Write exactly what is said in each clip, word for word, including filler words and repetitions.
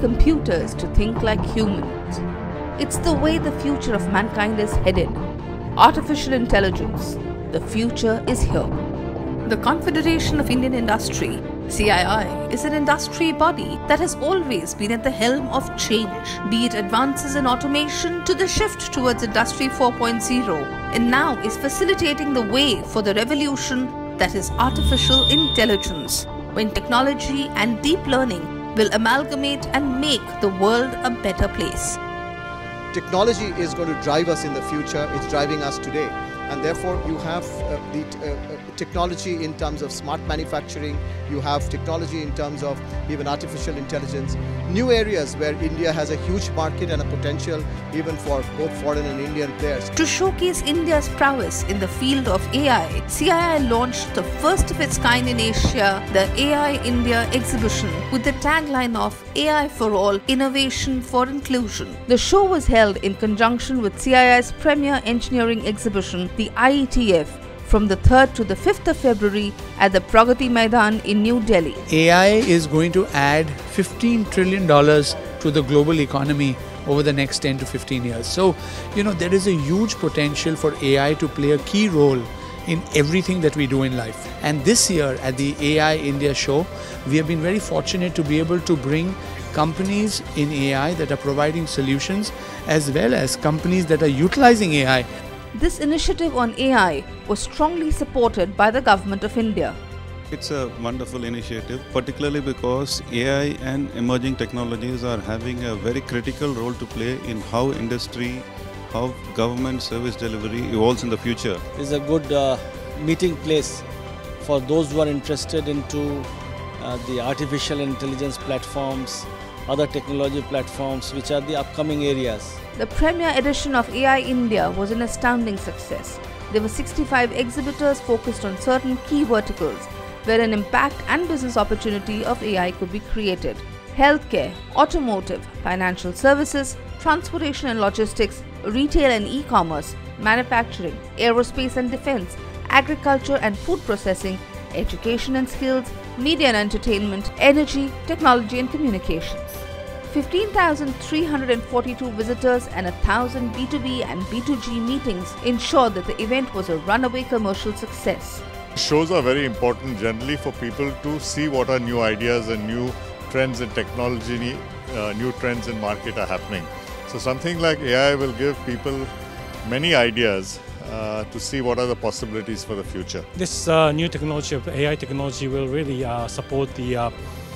computers to think like humans. It's the way the future of mankind is headed. Artificial intelligence. The future is here. The Confederation of Indian Industry, C I I, is an industry body that has always been at the helm of change, be it advances in automation to the shift towards Industry four point oh, and now is facilitating the way for the revolution that is artificial intelligence, when technology and deep learning will amalgamate and make the world a better place. Technology is going to drive us in the future, it's driving us today. And therefore you have uh, the uh, technology in terms of smart manufacturing, you have technology in terms of even artificial intelligence, new areas where India has a huge market and a potential even for both foreign and Indian players. To showcase India's prowess in the field of A I, C I I launched the first of its kind in Asia, the A I India exhibition, with the tagline of A I for All, Innovation for Inclusion. The show was held in conjunction with C I I's premier engineering exhibition, the I E T F, from the third to the fifth of February at the Pragati Maidan in New Delhi. A I is going to add fifteen trillion dollars to the global economy over the next ten to fifteen years. So, you know, there is a huge potential for A I to play a key role in everything that we do in life. And this year at the A I India show, we have been very fortunate to be able to bring companies in A I that are providing solutions, as well as companies that are utilizing A I. This initiative on A I was strongly supported by the Government of India. It's a wonderful initiative, particularly because A I and emerging technologies are having a very critical role to play in how industry, how government service delivery evolves in the future. It's a good uh, meeting place for those who are interested into uh, the artificial intelligence platforms, other technology platforms, which are the upcoming areas. The premier edition of A I India was an astounding success. There were sixty-five exhibitors focused on certain key verticals where an impact and business opportunity of A I could be created. Healthcare, automotive, financial services, transportation and logistics, retail and e-commerce, manufacturing, aerospace and defense, agriculture and food processing, education and skills, media and entertainment, energy, technology and communications. fifteen thousand three hundred forty-two visitors and one thousand B two B and B two G meetings ensured that the event was a runaway commercial success. Shows are very important generally for people to see what are new ideas and new trends in technology, uh, new trends in market are happening. So something like A I will give people many ideas uh, to see what are the possibilities for the future. This uh, new technology of A I technology will really uh, support the uh,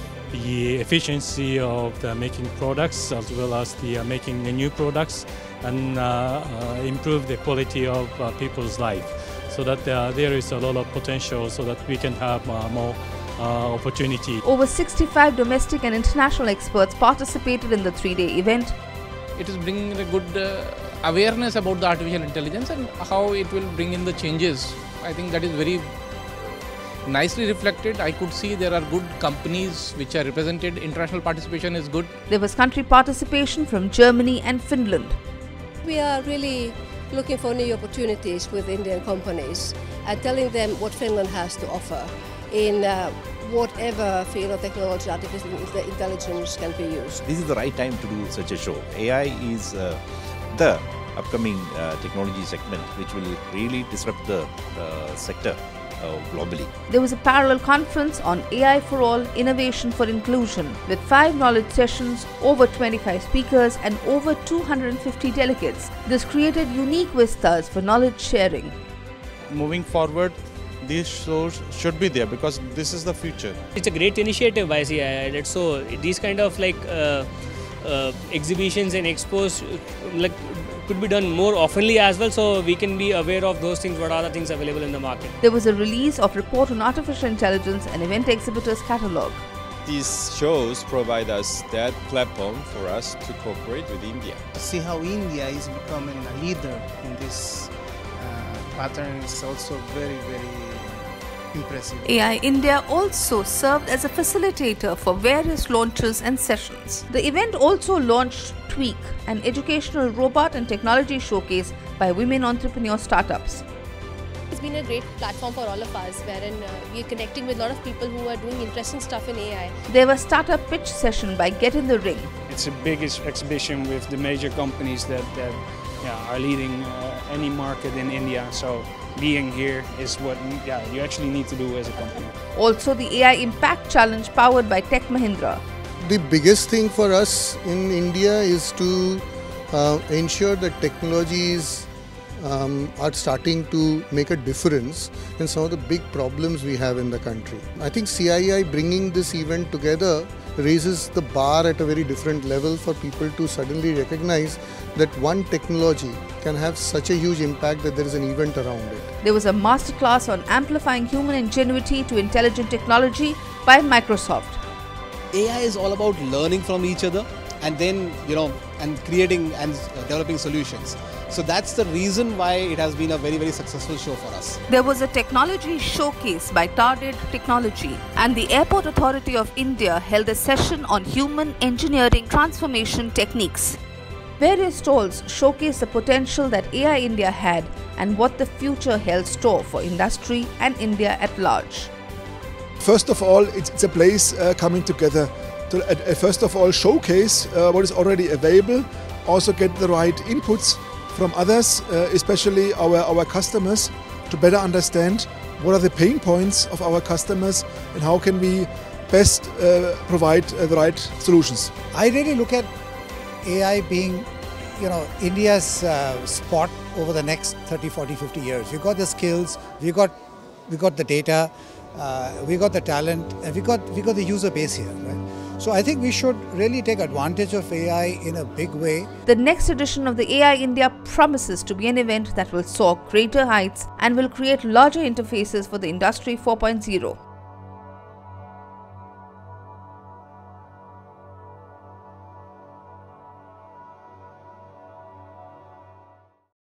the efficiency of the making products, as well as the uh, making the new products, and uh, uh, improve the quality of uh, people's life, so that uh, there is a lot of potential so that we can have uh, more uh, opportunity. Over sixty-five domestic and international experts participated in the three-day event. It is bringing a good uh, awareness about the artificial intelligence and how it will bring in the changes. I think that is very nicely reflected. I could see there are good companies which are represented. International participation is good. There was country participation from Germany and Finland. We are really looking for new opportunities with Indian companies and telling them what Finland has to offer in uh, whatever field of technology artificial intelligence can be used. This is the right time to do such a show. A I is uh, the upcoming uh, technology segment which will really disrupt the uh, sector Uh, globally. There was a parallel conference on A I for All, Innovation for Inclusion, with five knowledge sessions, over twenty-five speakers and over two hundred fifty delegates. This created unique vistas for knowledge sharing. Moving forward, these shows should be there because this is the future. It's a great initiative by C I I. So these kind of like uh, uh, exhibitions and expos like could be done more oftenly as well, so we can be aware of those things, what are the things available in the market. There was a release of report on artificial intelligence and event exhibitors catalogue. These shows provide us that platform for us to cooperate with India. See how India is becoming a leader in this uh, pattern is also very, very impressive. A I India also served as a facilitator for various launches and sessions. The event also launched Tweak, an educational robot and technology showcase by women entrepreneur startups. has been a great platform for all of us, wherein uh, we are connecting with a lot of people who are doing interesting stuff in A I. There was startup pitch session by Get in the Ring. It's a big exhibition with the major companies that, that yeah, are leading uh, any market in India. So being here is what yeah, you actually need to do as a company. Also the A I Impact Challenge powered by Tech Mahindra. The biggest thing for us in India is to uh, ensure that technologies um, are starting to make a difference in some of the big problems we have in the country. I think C I I bringing this event together raises the bar at a very different level for people to suddenly recognize that one technology can have such a huge impact that there is an event around it. There was a masterclass on amplifying human ingenuity to intelligent technology by Microsoft. A I is all about learning from each other and then, you know, and creating and developing solutions. So that's the reason why it has been a very, very successful show for us. There was a technology showcase by Tarded Technology, and the Airport Authority of India held a session on human engineering transformation techniques. Various stalls showcased the potential that A I India had and what the future held store for industry and India at large. First of all, it's, it's a place uh, coming together to uh, first of all showcase uh, what is already available, also get the right inputs from others, uh, especially our, our customers, to better understand what are the pain points of our customers and how can we best uh, provide uh, the right solutions. I really look at A I being, you know, India's uh, spot over the next thirty, forty, fifty years. We've got the skills, we got, we got the data, uh, we got the talent, and we got, we got the user base here, right? So I think we should really take advantage of A I in a big way. The next edition of the A I India promises to be an event that will soar greater heights and will create larger interfaces for the Industry four point oh.